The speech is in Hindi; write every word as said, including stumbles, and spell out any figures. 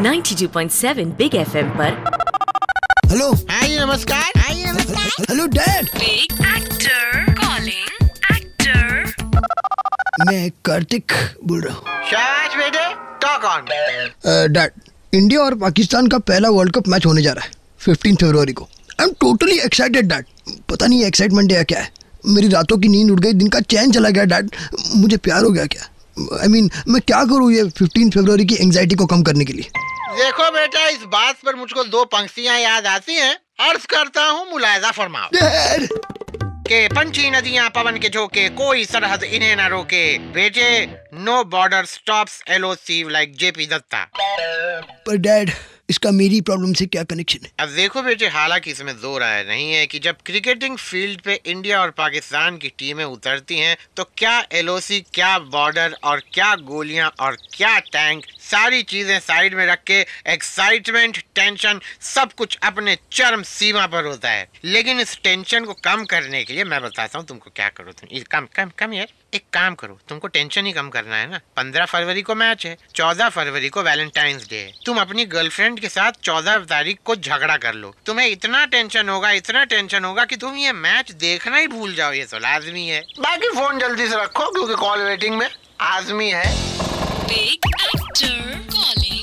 बानवे पॉइंट सात बिग एफएम पर। हेलो। हाय नमस्कार। हाय नमस्कार। Hello dad. Big actor calling actor. मैं कार्तिक बोल रहा हूँ। शाबाश बेटे, टॉक ऑन। डैड, इंडिया और पाकिस्तान का पहला वर्ल्ड कप मैच होने जा रहा है पंद्रह फरवरी को। I am totally excited dad. पता नहीं एक्साइटमेंट है क्या है। मेरी रातों की नींद उड़ गई, दिन का चैन चला गया डैड। मुझे प्यार हो गया क्या? आई I मीन mean, मैं क्या करूँ ये पंद्रह फरवरी की एंजाइटी को कम करने के लिए? देखो बेटा, इस बात पर मुझको दो पंक्तियां याद आती हैं। अर्ज करता हूँ, मुलायजा फरमाओ। डैड। के पंछी नदियां पवन के झोंके, कोई सरहद इन्हें न रोके। बेटे, no border stops LOC like JP Dutta. पर डैड, इसका मेरी प्रॉब्लम से क्या कनेक्शन है? अब देखो बेटे, हालांकि इसमें दो राय नहीं है कि जब क्रिकेटिंग फील्ड पे इंडिया और पाकिस्तान की टीमें उतरती हैं तो क्या एलओसी, क्या बॉर्डर और क्या गोलियां और क्या टैंक, सारी चीजें साइड में रख के एक्साइटमेंट, टेंशन सब कुछ अपने चरम सीमा पर होता है। लेकिन इस टेंशन को कम करने के लिए मैं बताता हूँ तुमको क्या करो। तुम कम कम कम यार एक काम करो, तुमको टेंशन ही कम करना है ना। पंद्रह फरवरी को मैच है, चौदह फरवरी को वैलेंटाइंस डे है। तुम अपनी गर्लफ्रेंड के साथ चौदह तारीख को झगड़ा कर लो। तुम्हें इतना टेंशन होगा, इतना टेंशन होगा कि तुम ये मैच देखना ही भूल जाओ। ये तो लाजमी है। बाकी फोन जल्दी से रखो क्योंकि कॉल वेटिंग में आजमी है। Big actor calling